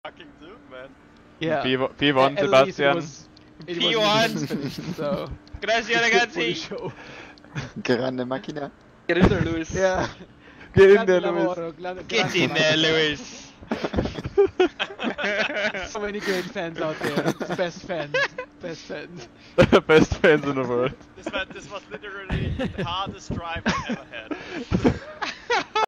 fucking zoom, man. Yeah. P1, At least Sebastian. it P1. was finished, so Grazie it's good for the ragazzi. show. Grande macchina. Get in there, Lewis. Yeah. Get in Grande there, Lewis. lavoro, Get in there, Lewis. So many great fans out there. Best fans. Best fans. Best fans in the world. This was literally the hardest drive I've ever had.